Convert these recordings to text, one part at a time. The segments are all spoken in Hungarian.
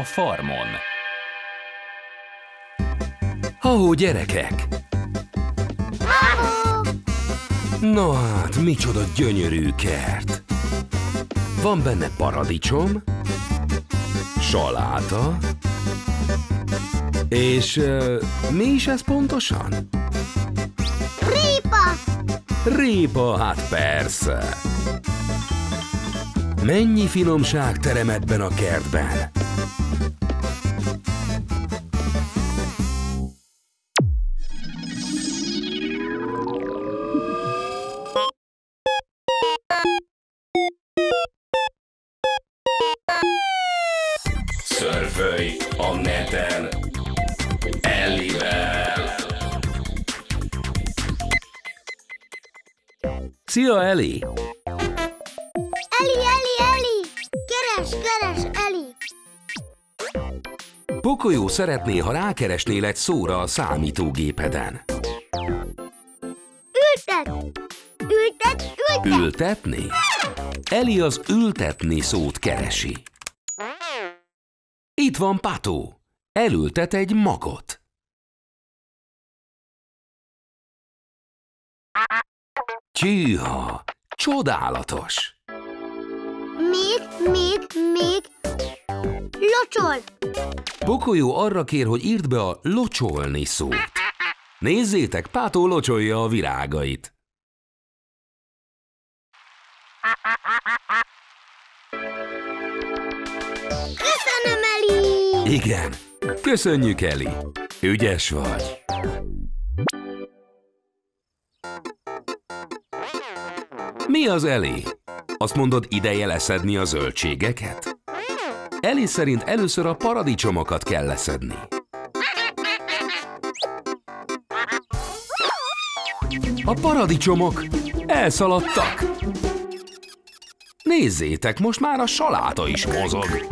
farmon. Ó, gyerekek! Na hát, micsoda gyönyörű kert! Van benne paradicsom, saláta, és mi is ez pontosan? Répa! Répa, hát persze! Mennyi finomság terem ebben a kertben! Szörfölj a neten Ellivel! Szia, Elli! Eli! Keres, Eli! Pocoyo szeretné, ha rákeresnél egy szóra a számítógépeden. Ültet! Ültetni? Eli az ültetni szót keresi. Itt van Pato. Elültet egy magot. Tyűha! Csodálatos! Még. Locsol! Pocoyo arra kér, hogy írd be a locsolni szót. Nézzétek, Pato locsolja a virágait. Köszönöm, Eli! Igen, köszönjük, Eli. Ügyes vagy. Mi az, Eli? Azt mondod, ideje leszedni a zöldségeket? Eli szerint először a paradicsomokat kell leszedni. A paradicsomok elszaladtak. Nézzétek, most már a saláta is mozog.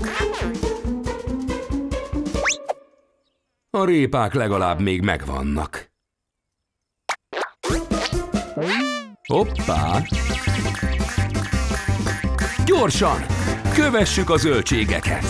A répák legalább még megvannak. Hoppá! Gyorsan! Kövessük a zöldségeket!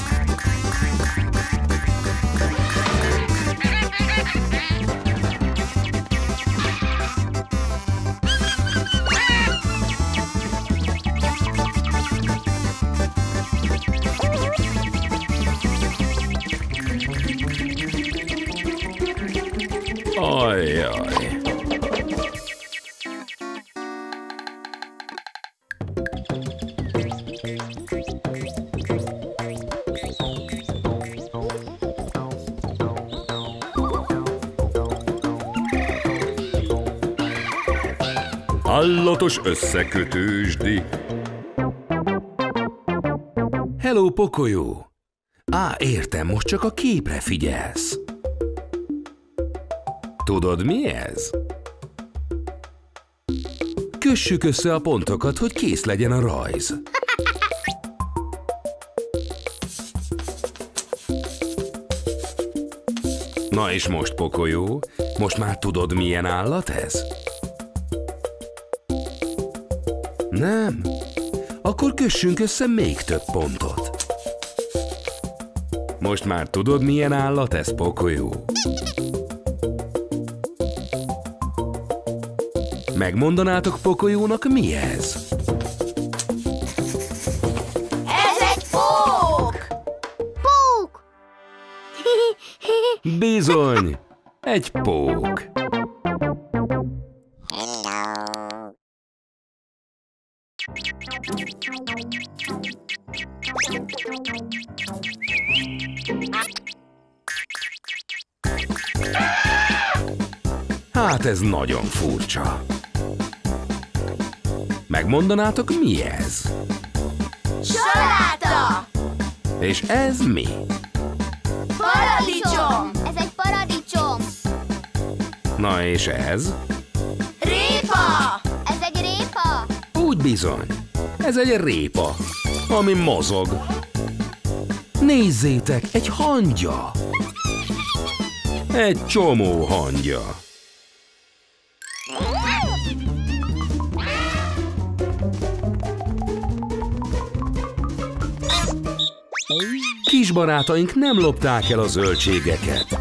Ajjaj! Állatos összekötősdi. Hello, Pocoyo! Értem, most csak a képre figyelsz. Tudod, mi ez? Kössük össze a pontokat, hogy kész legyen a rajz. Na és most, Pocoyo, most már tudod, milyen állat ez? Nem? Akkor kössünk össze még több pontot. Most már tudod, milyen állat ez, Pocoyo? Megmondanátok Pocoyónak, mi ez? Ez egy pók! Pók! Bizony! Egy pók. Hát ez nagyon furcsa. Megmondanátok, mi ez? Saláta! És ez mi? Paradicsom! Ez egy paradicsom! Na és ez? Répa! Ez egy répa! Úgy bizony. Ez egy répa, ami mozog. Nézzétek, egy hangya! Egy csomó hangya. Kis barátaink nem lopták el a zöldségeket.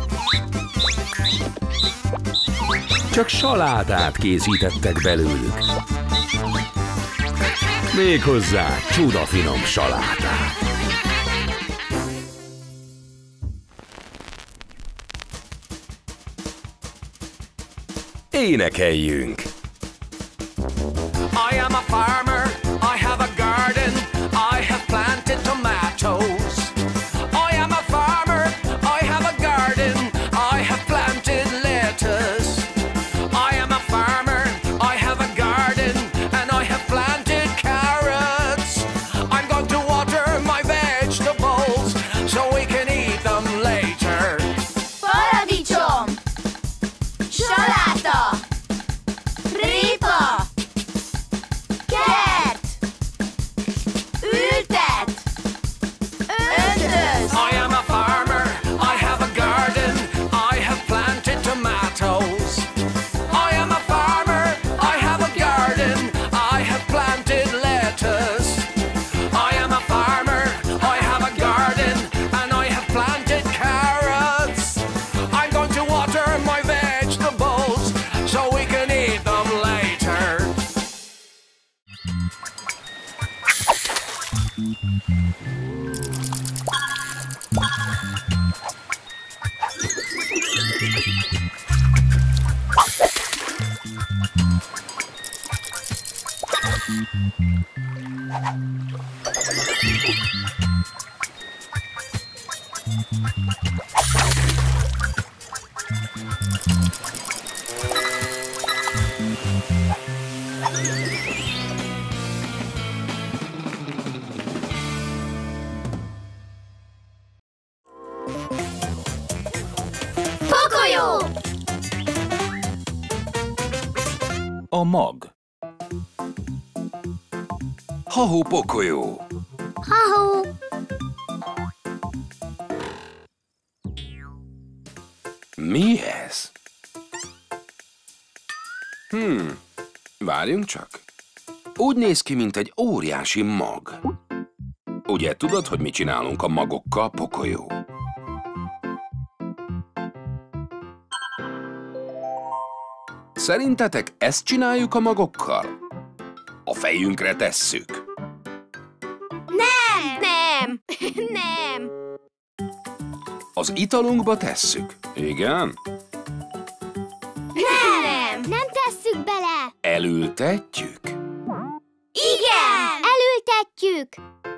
Csak salátát készítettek belőlük. Méghozzá csudafinom salátát. Énekeljünk! I am a farmer, I have a garden, I have planted tomatoes. I am a farmer, I have a garden, I have planted lettuce. I am a farmer, I have a garden, and I have planted carrots. I'm going to water my vegetables so we can eat them later. Paradicsom! Saláta! Répa! Kert! Ültet! Öntözd! I am a farmer, I have a garden, I have planted tomatoes. I am a farmer, I have a garden, I have planted lettuce. I am a farmer, I have a garden, and I have planted carrots. I'm going to water my vegetables so we can eat them later. Pokolyó! A mag. Ha-hó, pokolyó! Ha-hó! Mi ez? Várjunk csak. Úgy néz ki, mint egy óriási mag. Ugye tudod, hogy mit csinálunk a magokkal, pokolyó? Szerintetek ezt csináljuk a magokkal? A fejünkre tesszük. Nem! Nem! Nem! Az italunkba tesszük. Igen? Nem! Nem tesszük bele! Elültetjük. Igen! Elültetjük!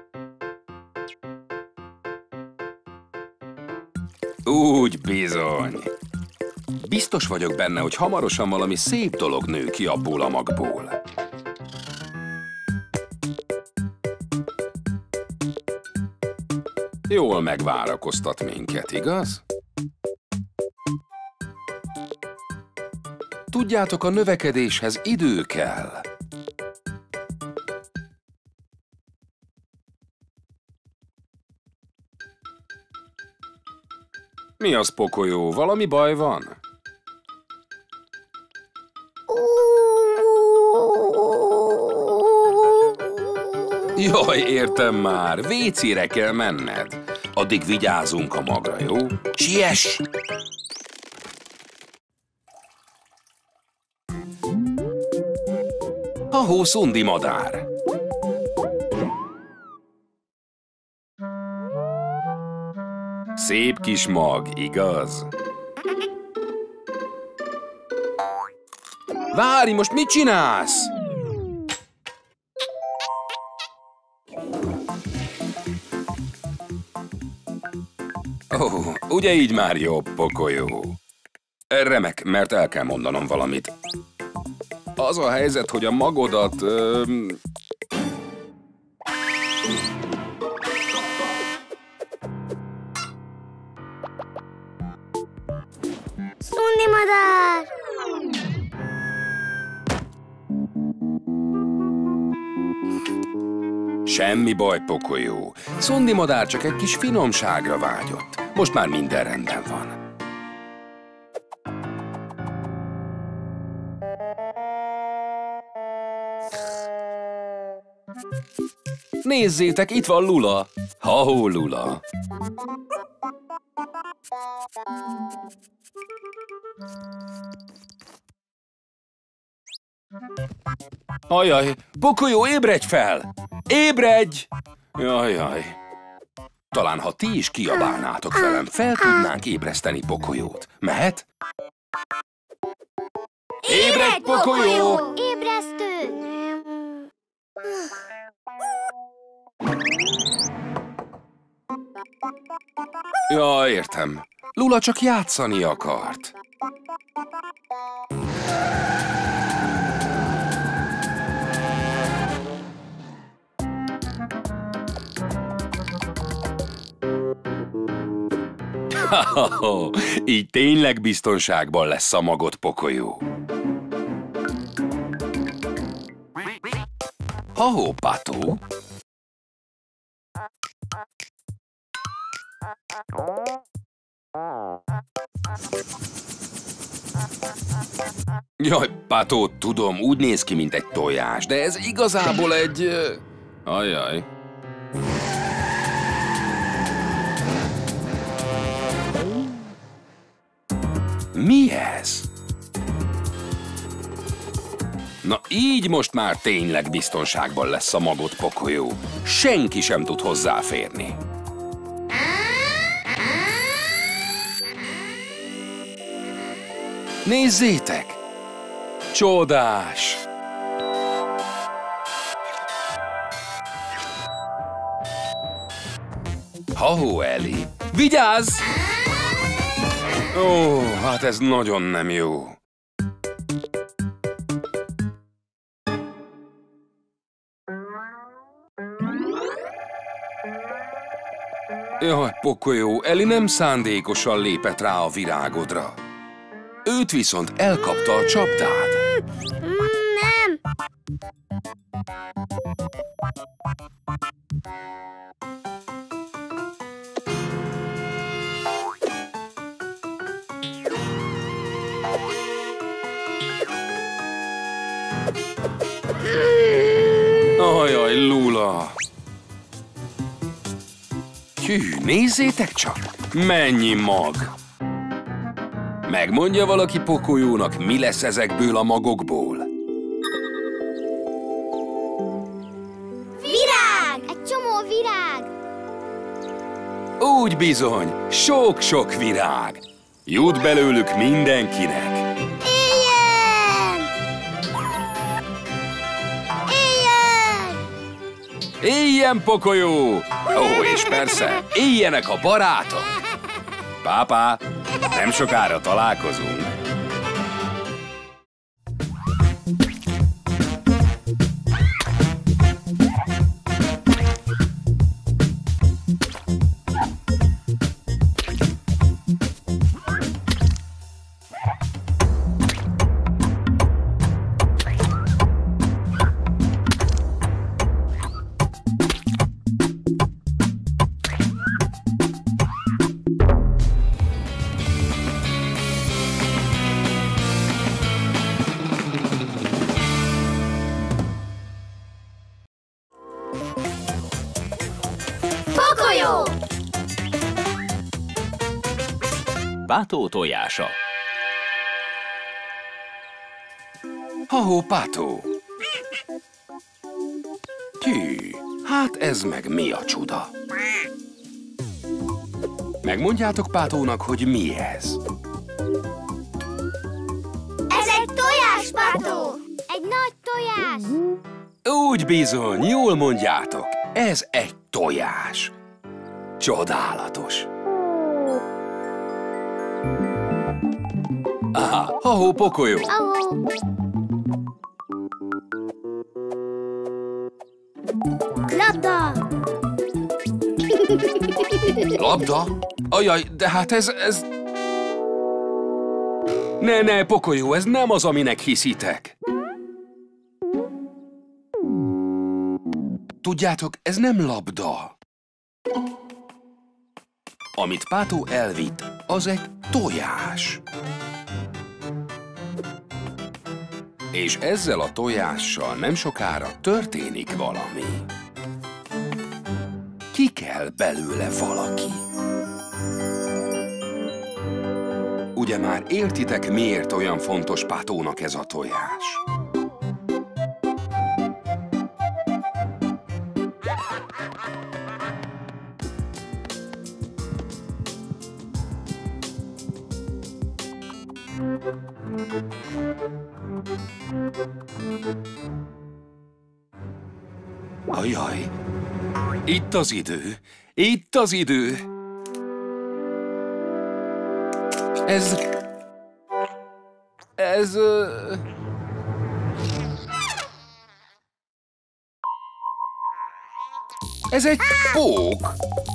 Úgy bizony. Biztos vagyok benne, hogy hamarosan valami szép dolog nő ki abból a magból. Jól megvárakoztat minket, igaz? Tudjátok, a növekedéshez idő kell. Mi az, pokolyó? Valami baj van? Jaj, értem már, vécére kell menned. Addig vigyázunk a magra, jó? Siess! Ha-hó, szundi madár! Szép kis mag, igaz? Várj, most mit csinálsz? Ó, ugye így már jobb, pokolyó. Remek, mert el kell mondanom valamit. Az a helyzet, hogy a magodat... Szundi madár! Semmi baj, pokolyó. Szundi madár csak egy kis finomságra vágyott. Most már minden rendben van. Nézzétek, itt van Lula. Ha-hó, Lula. Ajaj, Pocoyo, ébredj fel! Ébredj! Jajjaj. Talán, ha ti is kiabálnátok velem, fel tudnánk ébreszteni Pocoyót. Mehet? Ébredj, Pocoyo! Ébresztő! Ja, értem. Lula csak játszani akart. Ha-ha-ha, így tényleg biztonságban lesz a magod, Pocoyo. Ha-hó, Pato. Jaj, Pato, tudom, úgy néz ki, mint egy tojás, de ez igazából egy... Ajaj. Mi ez? Na így most már tényleg biztonságban lesz a magod, Pocoyo. Senki sem tud hozzáférni. Nézzétek! Csodás! Ha-hó, Eli! Vigyázz! Ó, hát ez nagyon nem jó. Jaj, Pocoyo, Eli nem szándékosan lépett rá a virágodra. Őt viszont elkapta a csapdád. Nem! Ajaj, Lula! Hű, nézzétek csak! Mennyi mag! Megmondja valaki Pocoyónak, mi lesz ezekből a magokból? Virág! Egy csomó virág! Úgy bizony, sok-sok virág! Jut belőlük mindenkinek! Éljen! Éljen! Éljen, Pocoyo! Ó, és persze, éljenek a barátok! Pápá, nem sokára találkozunk. Pocoyo! Pato tojása. Ha-hó, Pato! Hű, hát ez meg mi a csuda? Megmondjátok Patónak, hogy mi ez? Ez egy tojás, Pato! Egy nagy tojás! Úgy bizony, jól mondjátok. Ez egy tojás. Csodálatos. Aha, ha-hó, Pocoyo. Ahó! Labda! Labda? Ajaj, de hát ez... Ne, Pocoyo, ez nem az, aminek hiszitek. Tudjátok, ez nem labda. Amit Pato elvitt, az egy tojás. És ezzel a tojással nem sokára történik valami. kell belőle valaki. Ugye már értitek, miért olyan fontos Patónak ez a tojás? Ajaj! Itt az idő! Itt az idő! Ez egy pók!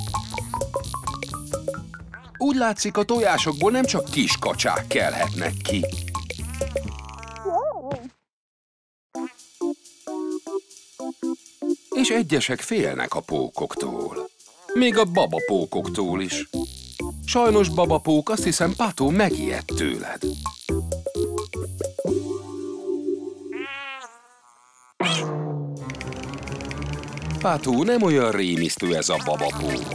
Úgy látszik, a tojásokból nem csak kis kacsák kelhetnek ki. És egyesek félnek a pókoktól. Még a babapókoktól is. Sajnos, babapók, azt hiszem, Pató megijedt tőled. Pató, nem olyan rémisztő ez a babapók.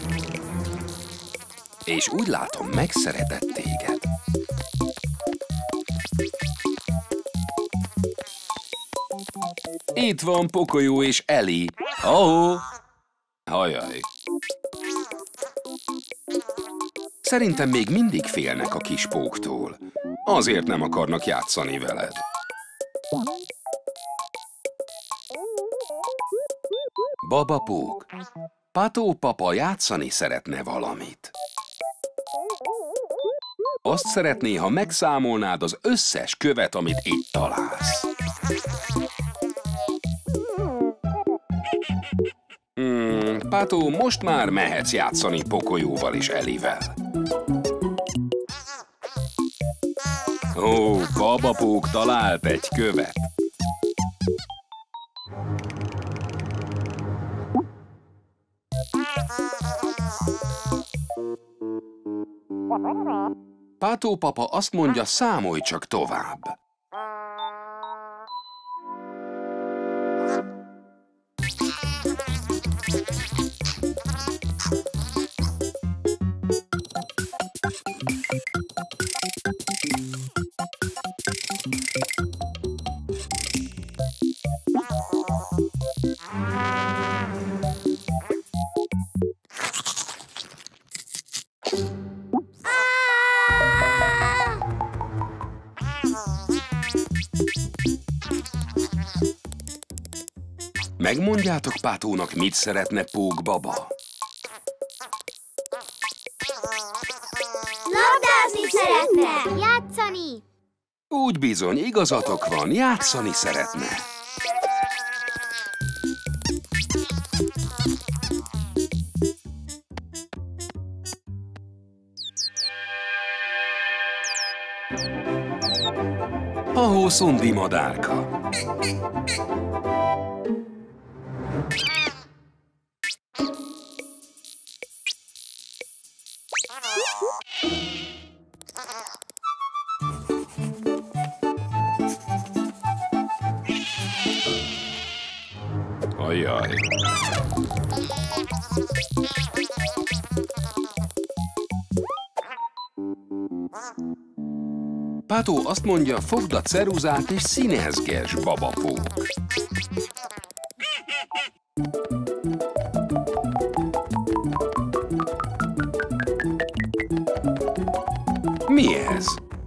És úgy látom, megszeretett téged. Itt van Pocoyo és Ellie. Oh! Ajaj. Szerintem még mindig félnek a kis póktól. Azért nem akarnak játszani veled. Babapók, Pató papa játszani szeretne valamit. Azt szeretné, ha megszámolnád az összes követ, amit itt találsz. Pató, most már mehetsz játszani Pocoyóval és Ellie-vel. Ó, babapók talált egy követ. Pató papa azt mondja, számolj csak tovább. Megmondjátok Patónak, mit szeretne Pók baba? Labdázni szeretne! Játszani! Úgy bizony, igazatok van, játszani szeretne. Ahó Szundi madárka. Ajaj. Pató azt mondja, fogd a ceruzát és színezges, babapók. Mi ez?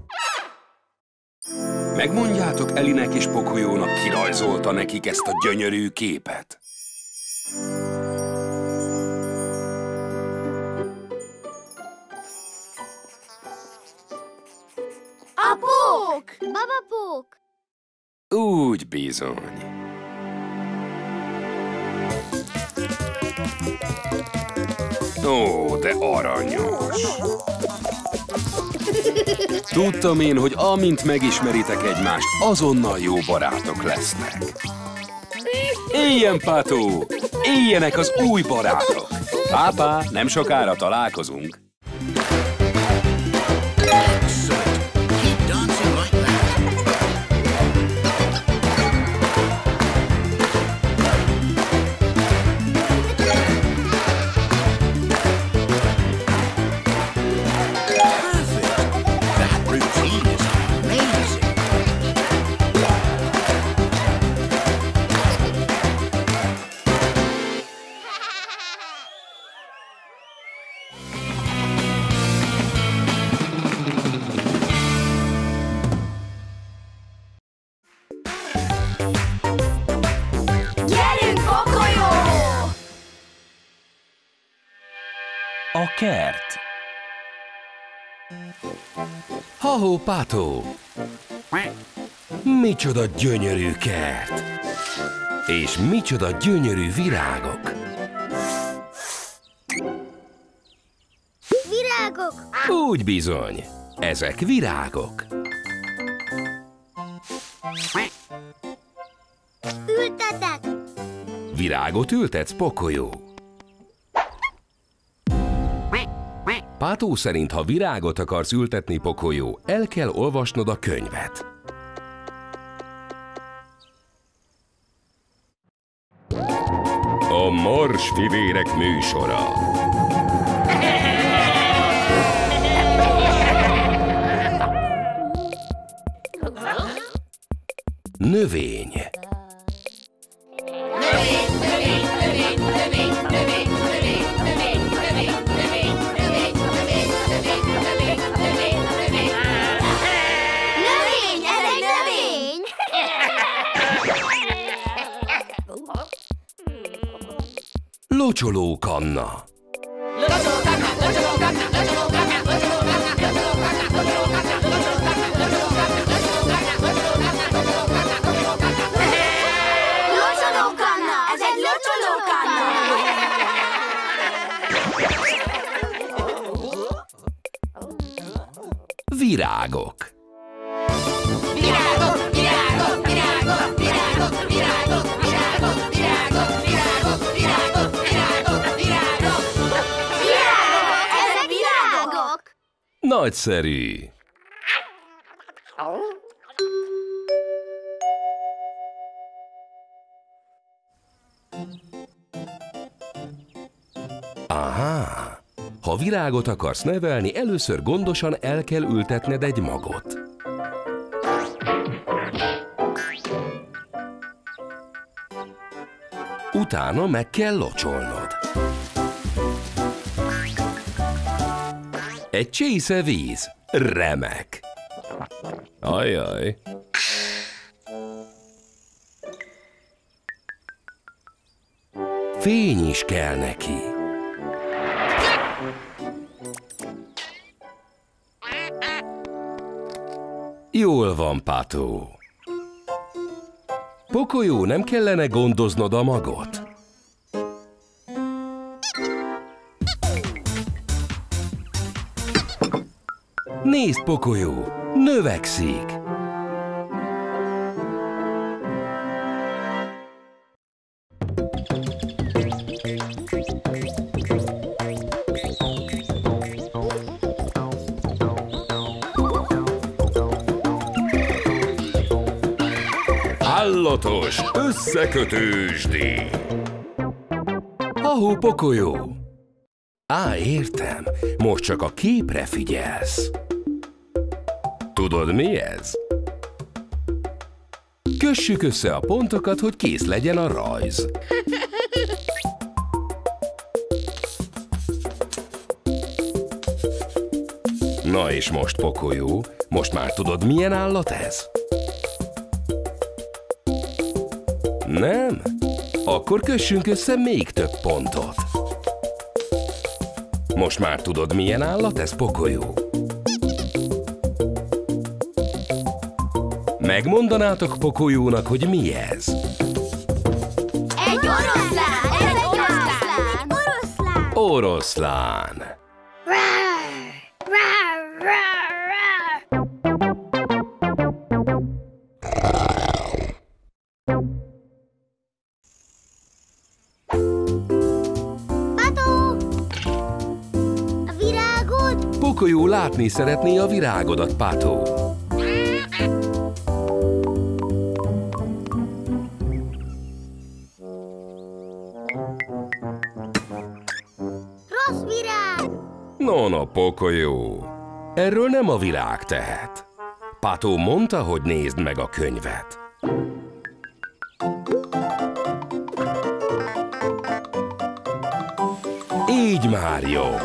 Megmondjátok Elinek és Pocoyónak, ki rajzolta nekik ezt a gyönyörű képet? A pók! Babapók! Úgy bizony. Ó, de aranyos! Tudtam én, hogy amint megismeritek egymást, azonnal jó barátok lesznek. Éljen, Pató! Éljenek az új barátok! Pápá, nem sokára találkozunk. kert. Ha-hó, Pátó! Micsoda gyönyörű kert! És micsoda gyönyörű virágok! Virágok! Úgy bizony, ezek virágok. Ültetek! Virágot ültetsz, Pokolyó? Pátó szerint, ha virágot akarsz ültetni, Pokolyó, el kell olvasnod a könyvet. A Marsfivérek műsora. Növény. Locsolókanna. Locsolókanna! Ez egy locsolókanna! Virágok. Virágok, virágok, virágok, virágok, virágok, virágok, virágok, virágok, virágok, virágok, virágok. Virágok! Ezek virágok! Nagyszerű. Aha! Ha virágot akarsz nevelni, először gondosan el kell ültetned egy magot. Utána meg kell locsolnod. Egy csésze víz. Remek. Ajaj. Fény is kell neki. Jól van, Pátó. Pokolyó, nem kellene gondoznod a magot? Nézd, Pokolyó, növekszik. Állatos összekötősdi. Ahó, Pokolyó. Á, értem. Most csak a képre figyelsz. Tudod, mi ez? Kössük össze a pontokat, hogy kész legyen a rajz. Na és most, Pokolyó, most már tudod, milyen állat ez? Nem? Akkor kössünk össze még több pontot. Most már tudod, milyen állat ez, Pokolyó? Megmondanátok Pokolyónak, hogy mi ez? Egy oroszlán! Ez egy oroszlán! Oroszlán! Oroszlán. Pátó! A virágod? Pokolyó látni szeretné a virágodat, Pátó. Rossz virág! No, Pokolyó. Erről nem a virág tehet. Pátó mondta, hogy nézd meg a könyvet. Így már jobb.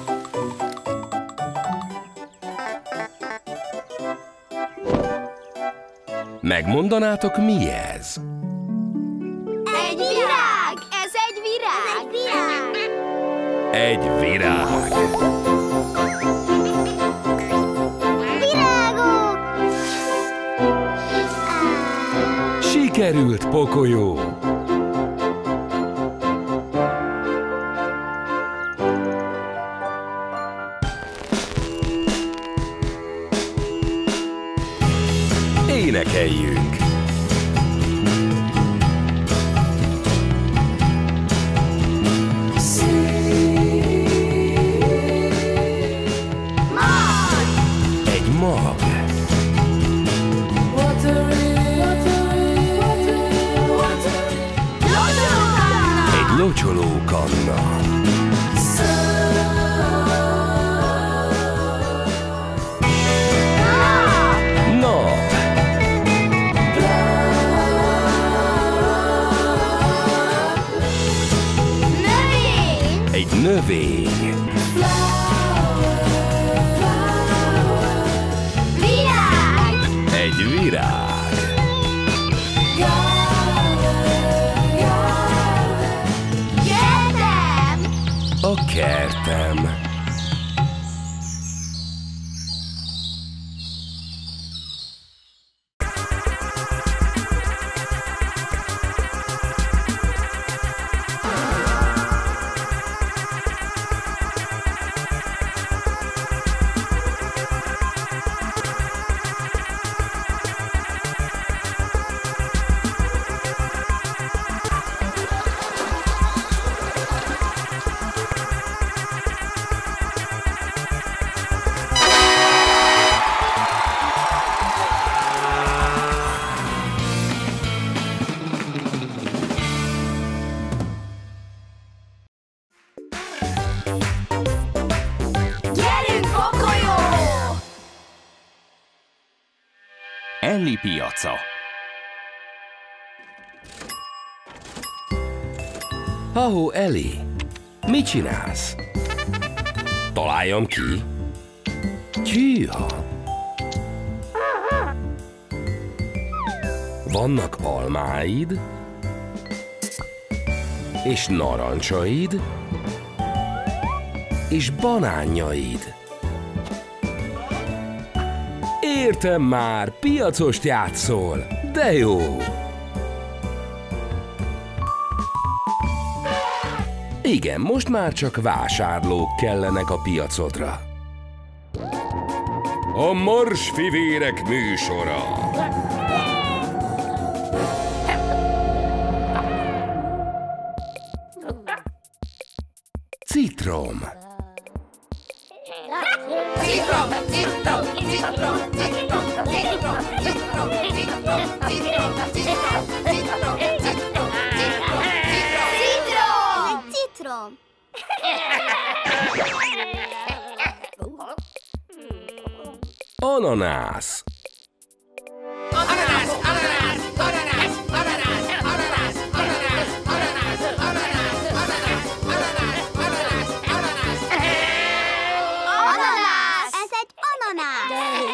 Megmondanátok, mi ez? Egy virág! Ez egy virág! Ez egy virág! egy virág. Virágok! Sikerült, Pokolyó! Énekeljünk! Egy mag. Egy locsolókanna. Nap. Növény! Egy növény. Virág! Egy virág. Kertem! A kertem. Gyerünk, Pokolyó! Ellie piaca. Ahó, Ellie, mit csinálsz? Találjam ki. Tyűha! Vannak almáid, és narancsaid, és banánjaid. Értem már, piacost játszol, de jó! Igen, most már csak vásárlók kellenek a piacodra. A Marsfivérek műsora. Citrom. Citrom! Ananász. Ananász! Ez egy ananász!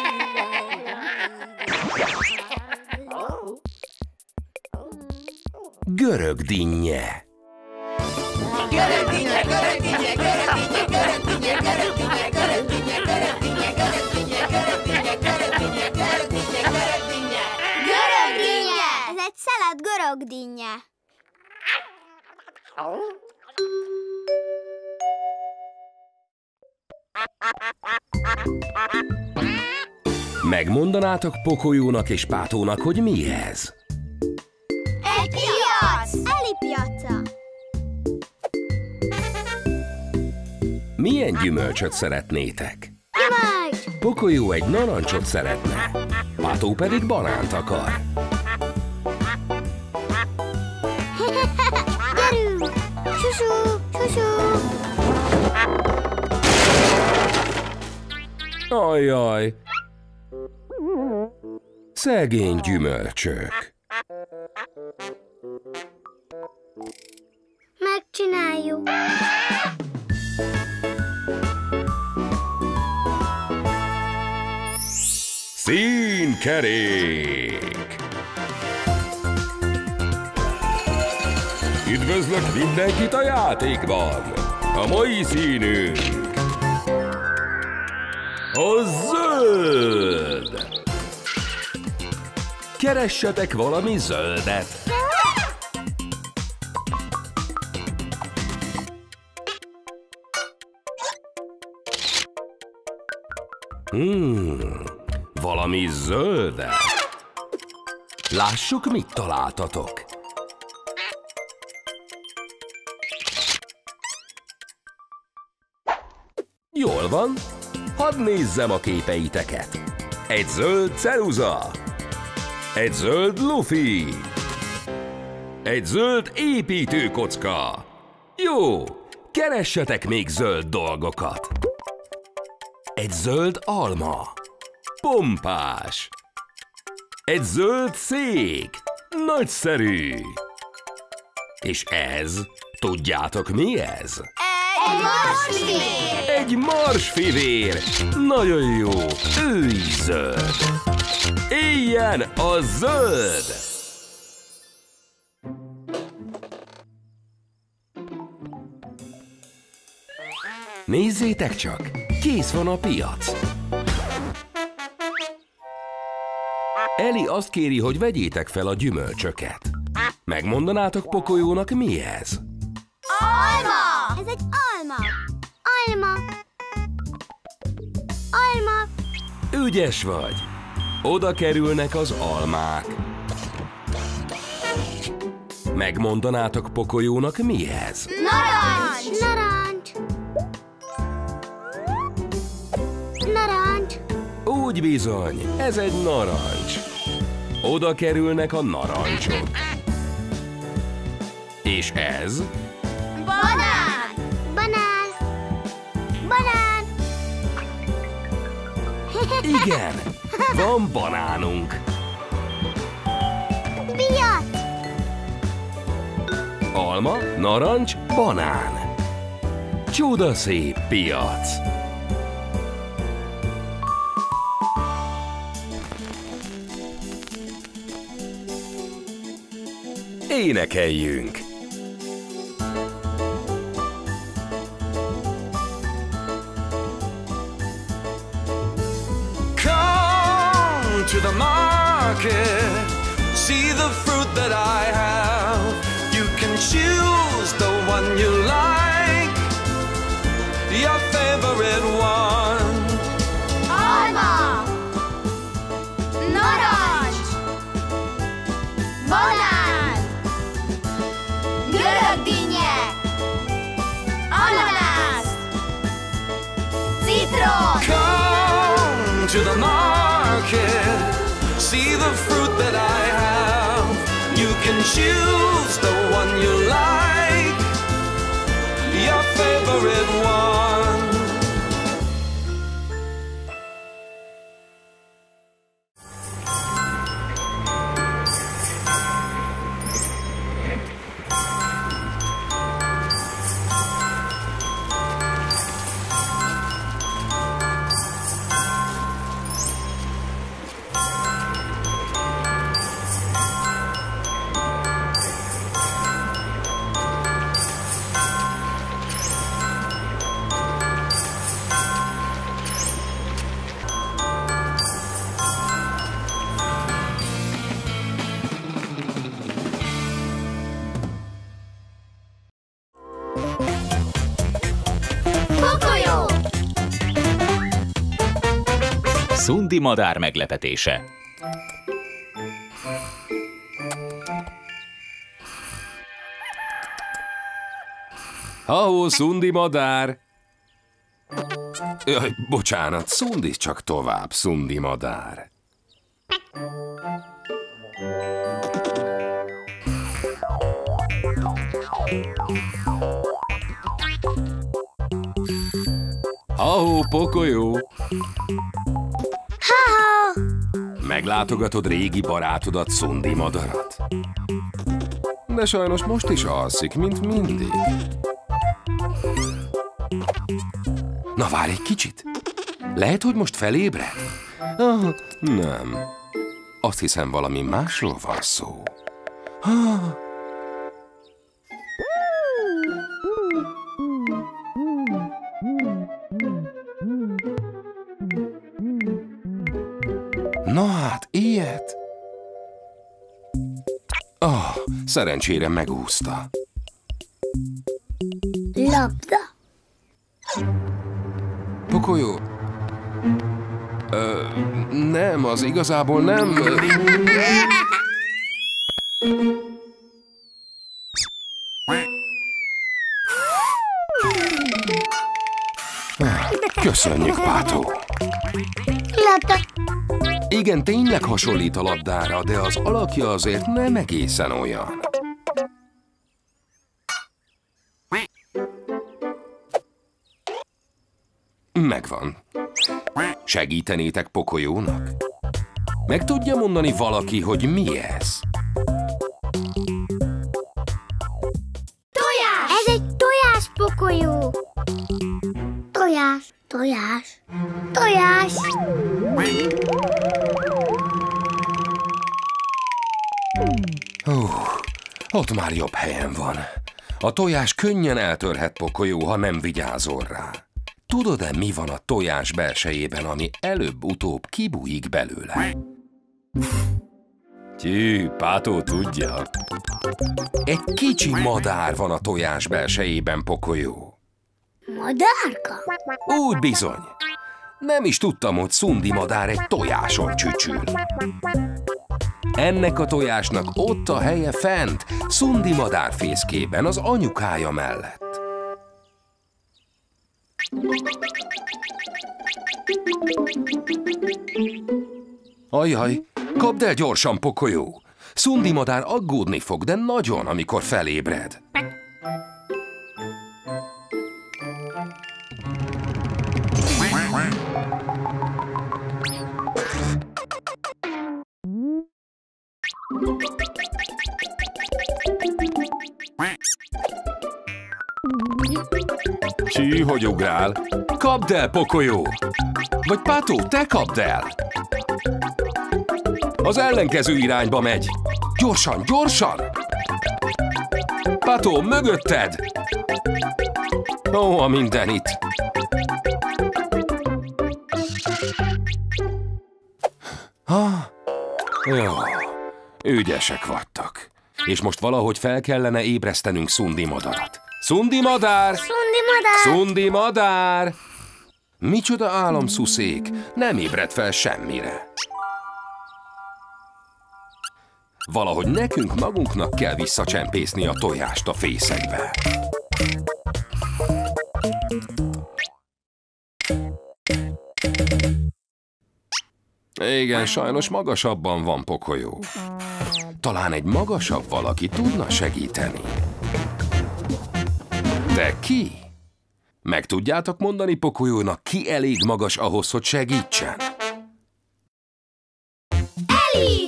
Görög dinnye. Görög dinnye! Ez egy szelet görög dinnye. Megmondanátok Pokolyónak és Pátónak, hogy mi ez? Egy piac! Ellie piaca. Milyen gyümölcsöt szeretnétek? Gyümölcs! Pokolyó egy narancsot szeretne, Pátó pedig banánt akar. Gyerünk! Susú! Susú! Ajjaj! Szegény gyümölcsök. Megcsináljuk. Színkerék! Üdvözlök mindenkit a játékban! A mai színünk a zöld. Keressetek valami zöldet. Valami zöldet. Lássuk, mit találtatok. Jól van, hadd nézzem a képeiteket. Egy zöld ceruza, egy zöld lufi, egy zöld építőkocka. Jó, keressetek még zöld dolgokat. Egy zöld alma, pompás, egy zöld szék, nagyszerű. És ez, tudjátok mi ez? Egy marsfivér! Egy marsfivér! Nagyon jó, ő is zöld. Éljen a zöld! Nézzétek csak, kész van a piac. Eli azt kéri, hogy vegyétek fel a gyümölcsöket. Megmondanátok Pokolyónak, mi ez? Alma! Ez egy alma. Alma. Alma. Ügyes vagy. Oda kerülnek az almák. Megmondanátok Pokolyónak, mi ez? Narancs! Narancs! Narancs! Úgy bizony, ez egy narancs. Oda kerülnek a narancsok. És ez? Banán! Banán! Banán! Igen, van banánunk. Piac! Alma, narancs, banán. Csodaszép piac. Énekeljünk! Come to the market, see the fruit that I have. You can choose the one you like, your favorite one. Alma! Narancs! Banán! Görögdínnye! Ananász! Citrom! Come to the market, see the fruit that I have. You can choose the one you like, your favorite one. Pokolyó! Szundi madár meglepetése. Ha-hó, Szundi madár! Jaj, bocsánat, Szundi csak tovább, Szundi madár. Ha-hó, Pokolyó! Ha-ha! Meglátogatod régi barátodat, Szundi madarat? De sajnos most is alszik, mint mindig. Na, várj egy kicsit. Lehet, hogy most felébred? Ah, nem. Azt hiszem, valami másról van szó. Na hát, ilyet? Szerencsére megúszta. Labda. Pokolyó? Nem, az igazából nem... Köszönjük, Pátó. Labda. Igen, tényleg hasonlít a labdára, de az alakja azért nem egészen olyan. Megvan. Segítenétek Pokolyónak? Meg tudja mondani valaki, hogy mi ez? Tojás! Ez egy tojás, Pokolyó. Tojás, tojás, tojás. Ott már jobb helyen van. A tojás könnyen eltörhet, Pokolyó, ha nem vigyázol rá. Tudod-e, mi van a tojás belsejében, ami előbb-utóbb kibújik belőle? Tyű, Pátó tudja. Egy kicsi madár van a tojás belsejében, Pokolyó. Madárka? Úgy bizony. Nem is tudtam, hogy Szundi madár egy tojáson csücsül. Ennek a tojásnak ott a helye fent, Szundi madár fészkében, az anyukája mellett. Ajaj, kapd el gyorsan, Pokolyó! Szundi madár aggódni fog, de nagyon, amikor felébred. Csí, hogy ugrál? Kapd el, Pokolyó! Vagy Pátó, te kapd el! Az ellenkező irányba megy! Gyorsan, gyorsan! Pátó, mögötted! Ó, a mindenit! Jó, ügyesek vagytok. És most valahogy fel kellene ébresztenünk Szundi madarat. Szundi madár! Szundi madár! Szundi madár! Micsoda álomszuszék, nem ébred fel semmire. Valahogy nekünk magunknak kell visszacsempészni a tojást a fészekbe. Igen, sajnos magasabban van, Pokolyó. Talán egy magasabb valaki tudna segíteni. De ki? Meg tudjátok mondani Pokolyónak, ki elég magas ahhoz, hogy segítsen? Eli!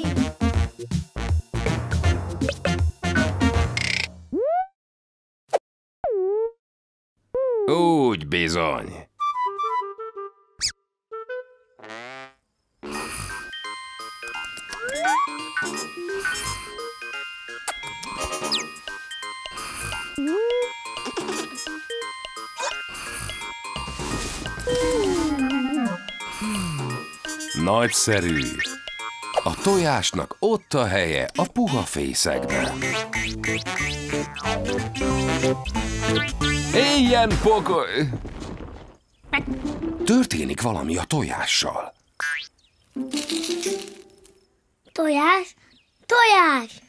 Úgy bizony. Nagyszerű! A tojásnak ott a helye a puha fészekben. Éljen, Pokoly! Történik valami a tojással. Tojás, tojás!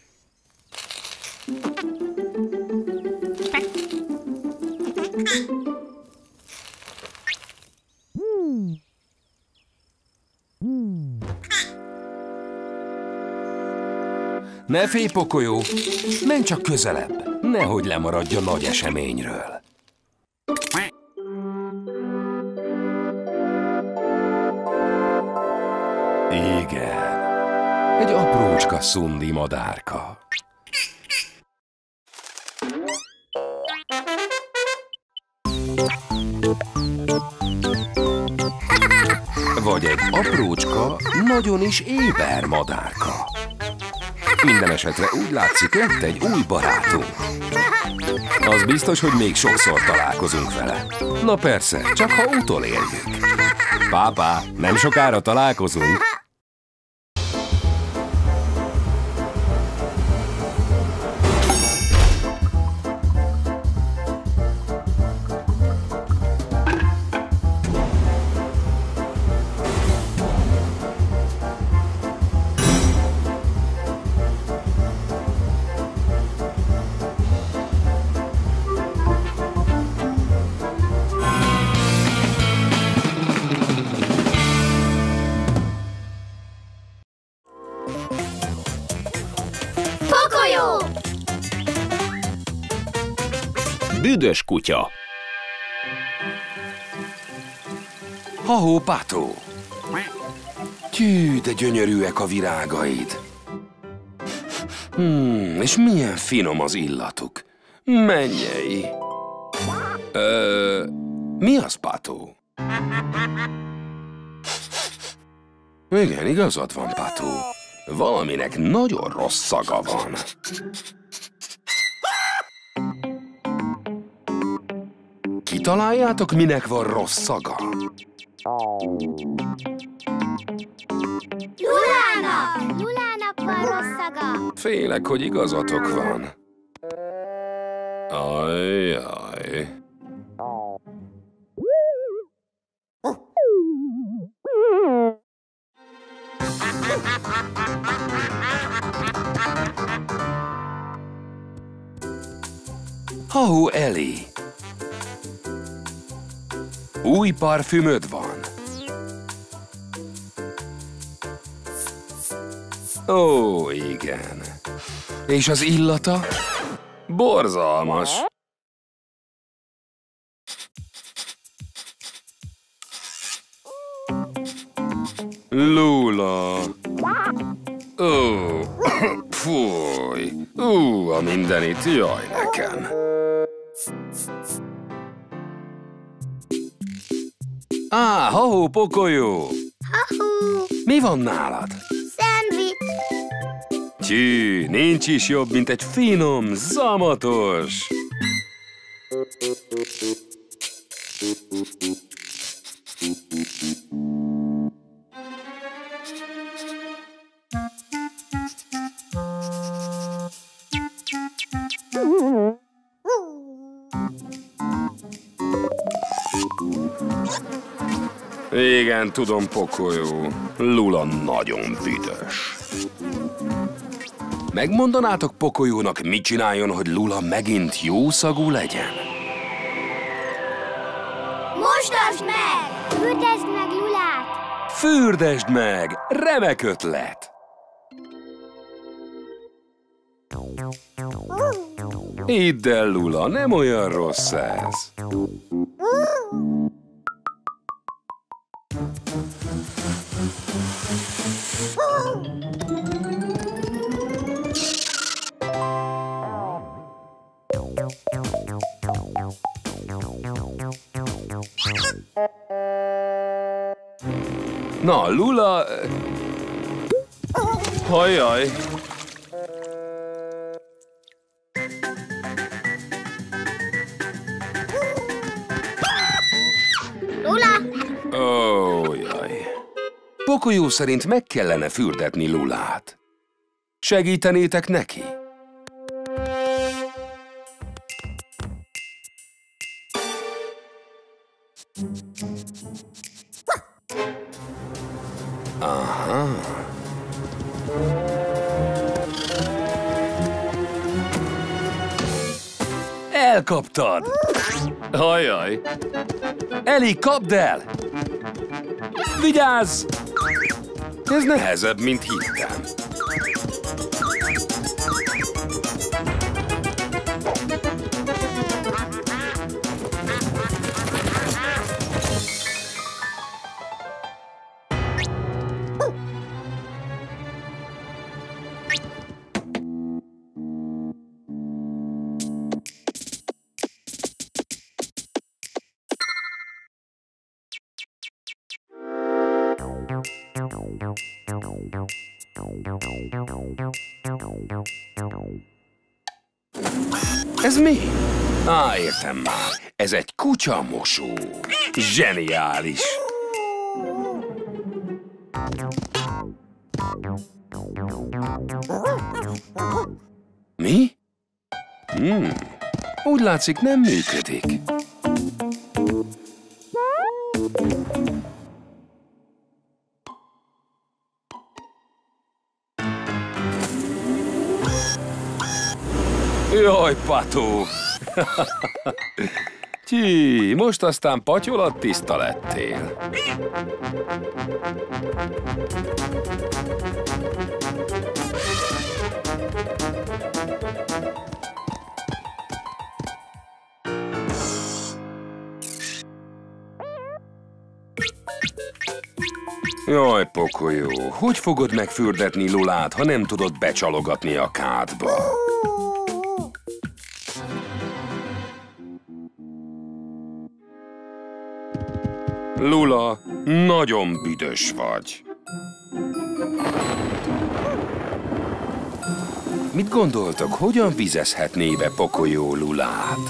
Ne félj, Pokolyó! Menj csak közelebb, nehogy lemaradj a nagy eseményről. Igen, egy aprócska Szundi madárka. Vagy egy aprócska, nagyon is éber madárka. Minden esetre úgy látszik, lett egy új barátunk. Az biztos, hogy még sokszor találkozunk vele. Na persze, csak ha utoléljük. Pápá, nem sokára találkozunk. Pokolyó! Büdös kutya. Ha-hó, Pató! Tyű, de gyönyörűek a virágaid. És milyen finom az illatuk. Mennyei! Mi az, Pató? Igen, igazad van, Pató. Valaminek nagyon rossz szaga van. Kitaláljátok, minek van rossz szaga? Lulának! Lulának van rossz szaga. Félek, hogy igazatok van. Ajjaj. Ha-hó, Eli. Új parfümöd van. Ó, igen. És az illata? Borzalmas. Lula. Ó, fúj. A mindenit, jaj nekem. Ha-hó, Pokolyó. Ha-hó! Mi van nálad? Szendvics! Tyű, nincs is jobb, mint egy finom, zamatos. Igen, tudom, Pokolyó. Lula nagyon büdös. Megmondanátok Pokolyónak, mit csináljon, hogy Lula megint jószagú legyen? Mostasd meg! Fürdesd meg Lulát! Fürdesd meg! Remek ötlet! Hidd el, Lula, nem olyan rossz ez. Na, Lula... Hajjaj! Lula! Ó, jaj. Pokolyó szerint meg kellene fürdetni Lulát. Segítenétek neki? Aha. Elkaptad! Hajjaj! Eli, kapd el! Vigyázz! Ez nehezebb, mint hittem. Ez mi? Értem már. Ez egy kutyamosó. Zseniális. Mi? Úgy látszik, nem működik. Jaj, Pató! Tyi, most aztán patyolattiszta lettél. Jaj, pokolyó, hogy fogod megfürdetni Lulát, ha nem tudod becsalogatni a kádba? Lula, nagyon büdös vagy. Mit gondoltok, hogyan vizezhetné be pokolyó Lulát?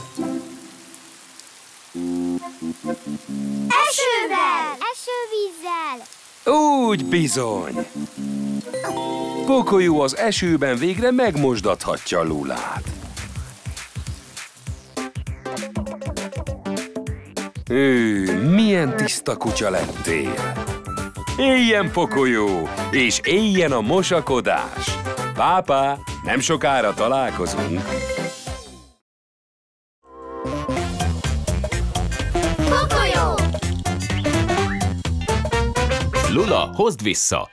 Esővel! Esővízzel! Úgy bizony! Pokolyó az esőben végre megmosdathatja Lulát. Milyen tiszta kutya lettél! Éljen pokolyó, és éljen a mosakodás! Pápá, nem sokára találkozunk! Pokolyó! Lula, hozd vissza!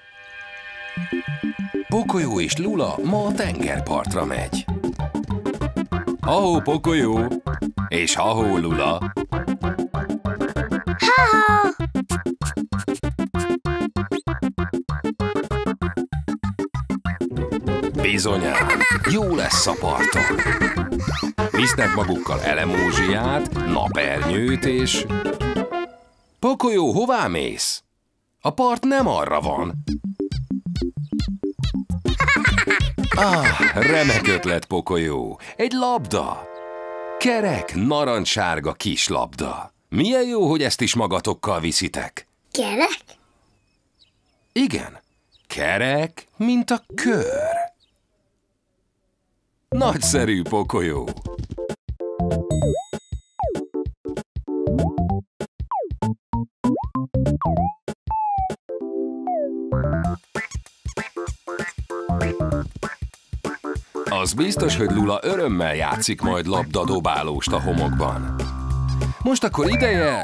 Pokolyó és Lula ma a tengerpartra megy. Ha-hó, Pokolyó! És ha-hó, Lula! Ha-ha! Bizonyám, jó lesz a parton. Visznek magukkal elemózsiát, napernyőt és... Pokolyó, hová mész? A part nem arra van. Remek ötlet, Pokolyó. Egy labda. Kerek, narancssárga kis labda. Milyen jó, hogy ezt is magatokkal viszitek. Kerek? Igen, kerek, mint a kör. Nagyszerű, Pokolyó. Az biztos, hogy Lula örömmel játszik majd labdadobálóst a homokban. Most akkor ideje...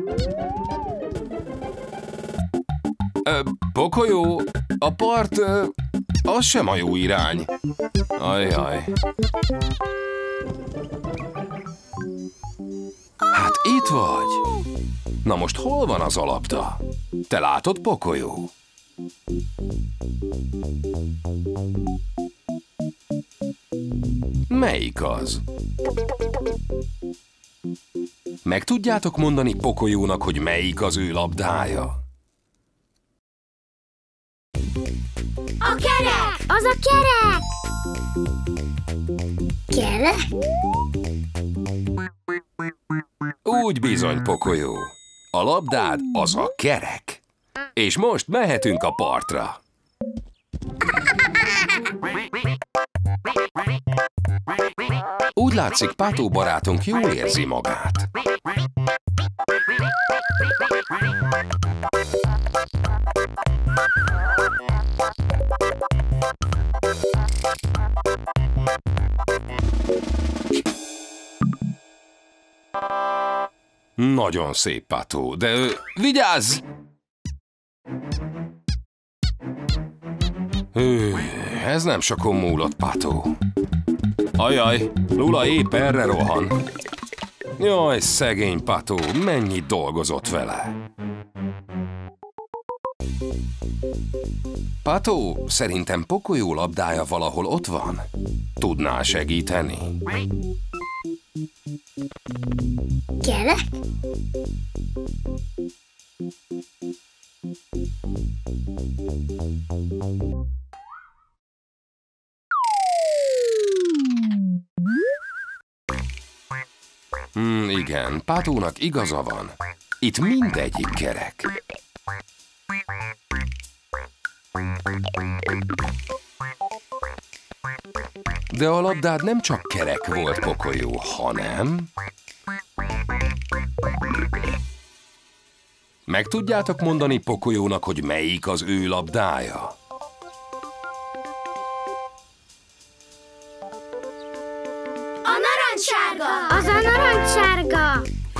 Pokolyó, a part... az sem a jó irány. Ajjaj. Hát itt vagy. Na most hol van az a labda? Te látod, Pokolyó? Melyik az? Meg tudjátok mondani Pokolyónak, hogy melyik az ő labdája? A kerek! Az a kerek! Kerek? Úgy bizony, Pokolyó. A labdád az a kerek. És most mehetünk a partra. Úgy látszik, Pátó barátunk jól érzi magát. Nagyon szép, Pátó, de vigyázz! Ez nem sokon múlott, Pátó. Ajaj, Lula épp erre rohan. Jaj, szegény Pátó, mennyit dolgozott vele. Pátó, szerintem Pokolyó labdája valahol ott van. Tudnál segíteni? Kerek? Igen, Pátónak igaza van. Itt mindegyik kerek. De a labdád nem csak kerek volt, Pokolyó, hanem... Meg tudjátok mondani Pokolyónak, hogy melyik az ő labdája? A narancssárga! Az a narancssárga!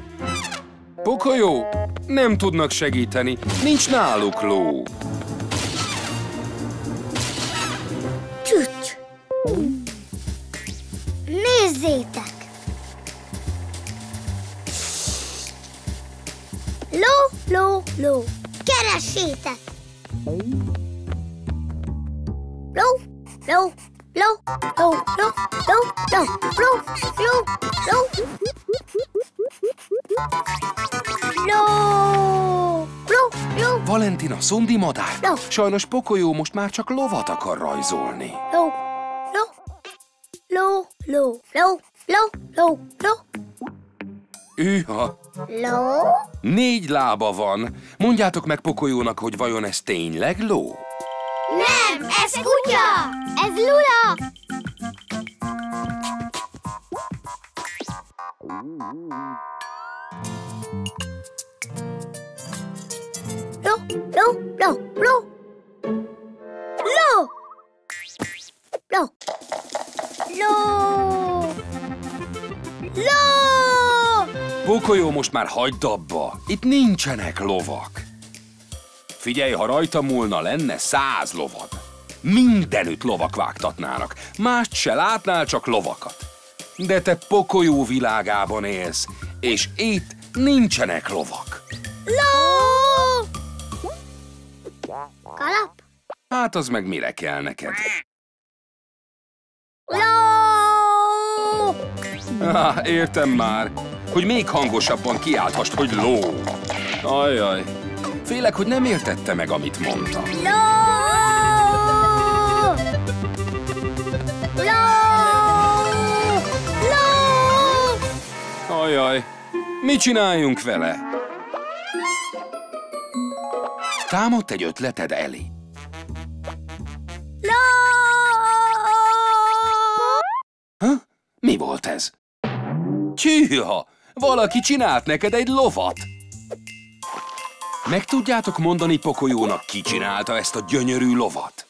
Pokolyó, nem tudnak segíteni, nincs náluk ló. Csücs! Nézzétek! Ló, ló, ló! Keressétek! Ló, ló, ló, ló, ló, ló, ló, ló, ló, ló. Ló, ló, ló. Valentina, Szundi madár. Ló. Sajnos Pokolyó most már csak lovat akar rajzolni. Ló, ló, ló, ló, ló, ló, ló, ló. Hűha! Ló? 4 lába van. Mondjátok meg Pokolyónak, hogy vajon ez tényleg ló? Nem, ez kutya! Ez Lula! Ló, ló, ló, ló! Ló! Ló! Ló! Ló! Pokolyó, most már hagyd abba. Itt nincsenek lovak. Figyelj, ha rajta múlna, lenne 100 lovad. Mindenütt lovak vágtatnának. Mást se látnál, csak lovakat. De te Pokolyó világában élsz, és itt nincsenek lovak. Ló! Kalap? Hát az meg mire kell neked? Ló! Értem már, hogy még hangosabban kiálthast, hogy ló. Ajjaj, félek, hogy nem értette meg, amit mondtam. Ló! Ló! Ló! Ajjaj, mit csináljunk vele? Támadt egy ötleted, Eli. Ló! Ha? Mi volt ez? Tyűha! Valaki csinált neked egy lovat! Meg tudjátok mondani Pokolyónak, ki csinálta ezt a gyönyörű lovat?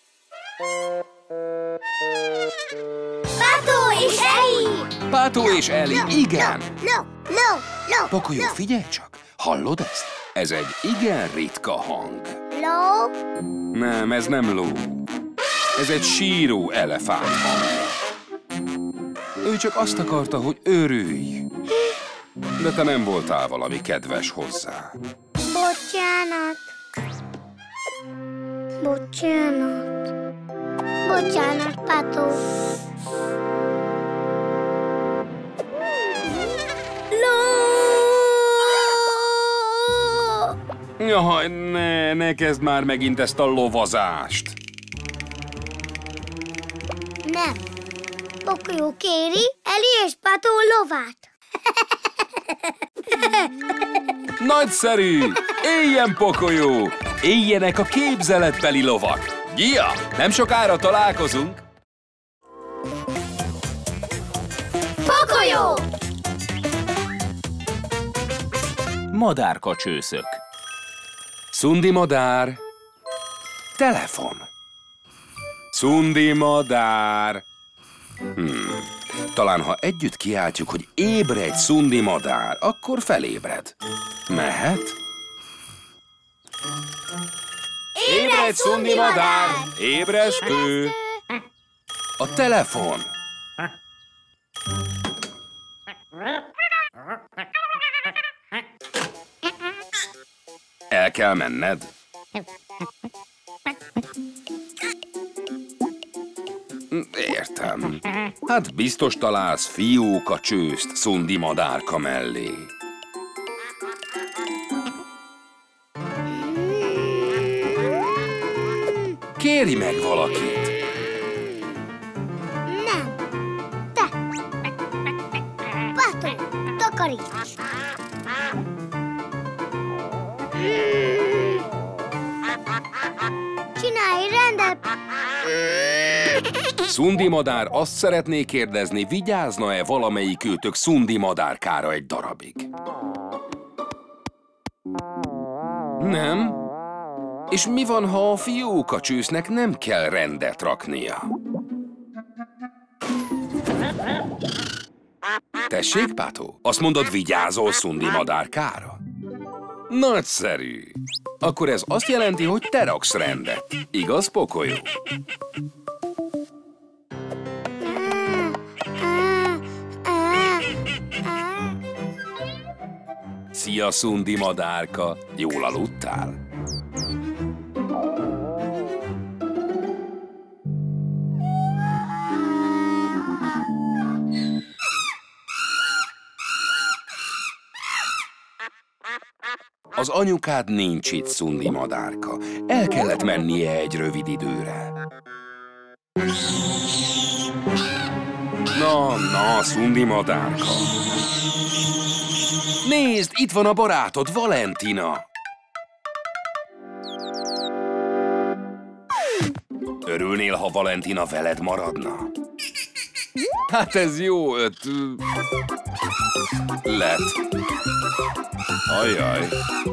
Pátó és Eli! Pátó és Eli, igen! Ló! Ló! Ló! Pokolyó, figyelj csak! Hallod ezt? Ez egy igen ritka hang. Ló! Nem, ez nem ló. Ez egy síró elefánt hang. Ő csak azt akarta, hogy örülj. De te nem voltál valami kedves hozzá. Bocsánat. Bocsánat. Bocsánat, Pátó. Ló! Jaj, ne kezd már megint ezt a lovazást. Nem. Pokolyó kéri Eli és Pátó lovát. Nagyszerű! Éljen Pokolyó! Éljenek a képzeletbeli lovak! Gia, nem sokára találkozunk! Pokolyó! Madárkacsőszök. Szundi madár. Telefon. Szundi madár. Talán ha együtt kiáltjuk, hogy ébredj, Szundi madár, akkor felébred. Mehet? Ébredj, Szundi madár! Ébresztő! A telefon! El kell menned? Értem. Hát biztos találsz fióka csőzt Szundi madárka mellé. Kérj meg valakit. Nem. Te. Pátó, takaríts. Csinálj rendet. Szundi madár azt szeretné kérdezni, vigyázna-e valamelyikőtök Szundi madárkára egy darabig? Nem? És mi van, ha a fióka csősznek nem kell rendet raknia? Tessék, Pátó? Azt mondod, vigyázol Szundi madárkára? Nagyszerű. Akkor ez azt jelenti, hogy te raksz rendet. Igaz, Pokolyó? Szia, Szundi madárka. Jól aludtál? Az anyukád nincs itt, Szundi madárka. El kellett mennie egy rövid időre. Na, Szundi madárka. Nézd, itt van a barátod, Valentina. Örülnél, ha Valentina veled maradna? Hát ez jó lett. Ajjaj.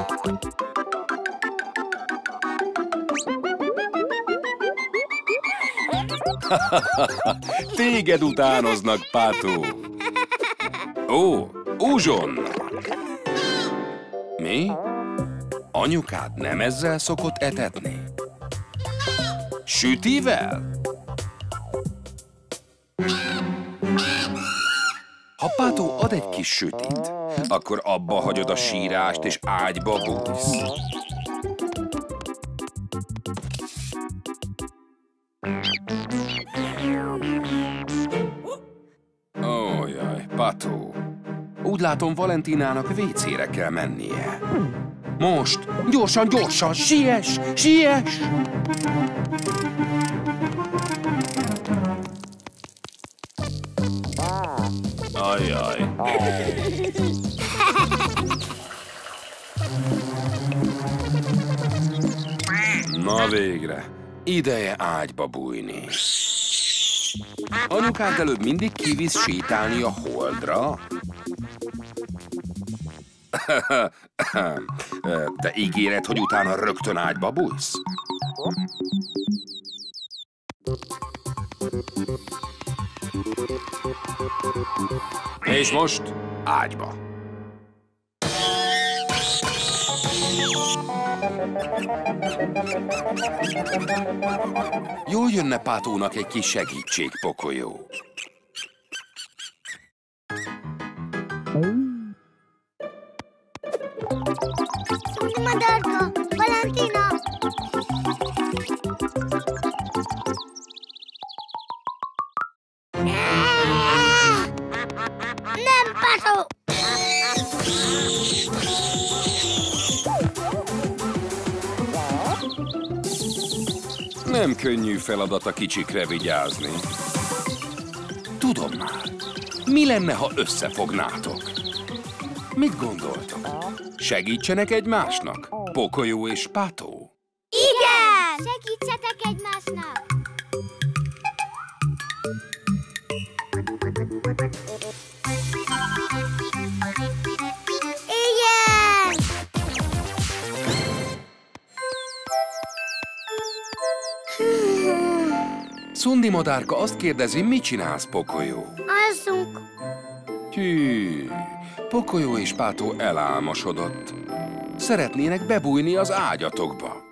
Téged utánoznak, Pátó. Ó, uzsonna. Mi? Anyukád nem ezzel szokott etetni? Sütivel? Ha Pátó ad egy kis sütit, akkor abba hagyod a sírást és ágyba bújsz. Ó, jaj, Pátó. Úgy látom, Valentinának WC-re kell mennie. Most! Gyorsan, siess! Ajjaj. Na végre, ideje ágyba bújni. Anyukád előbb mindig kivisz sétálni a holdra? Te ígéred, hogy utána rögtön ágyba bújsz? És most ágyba. Jól jönne Pátónak egy kis segítség, Pokolyó. Szundi madárka, Valentina! Nem, Pátó! Nem könnyű feladat a kicsikre vigyázni. Tudom már. Mi lenne, ha összefognátok? Mit gondoltok? Segítsenek egymásnak? Pokolyó és Pátó? Igen! Segítsetek egymásnak! Igen! Szundi madárka azt kérdezi, mit csinálsz, Pokolyó? Alszunk. Hű, Pokolyó és Pátó elálmosodott. Szeretnének bebújni az ágyatokba.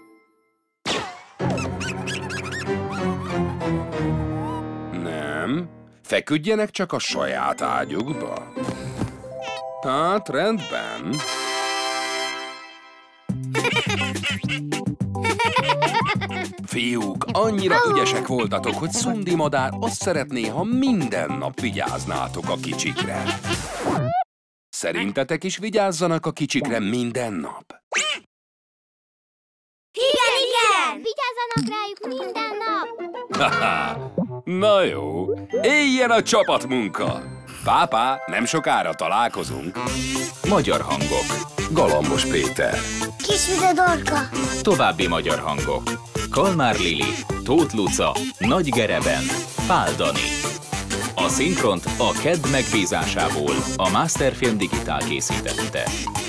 Nem, feküdjenek csak a saját ágyukba. Hát, rendben. Fiúk, annyira ügyesek voltatok, hogy Szundi madár azt szeretné, ha minden nap vigyáznátok a kicsikre. Szerintetek is vigyázzanak a kicsikre minden nap? Igen! Vigyázzanak rájuk minden nap! Na jó, éljen a csapatmunka! Pápá, nem sokára találkozunk. Magyar hangok. Galambos Péter. Kisvide Dorka. További magyar hangok. Kalmár Lili, Tóth Luca, Nagy Gereben, Pál Dani. A szinkront a KED megbízásából a Masterfilm Digitál készítette.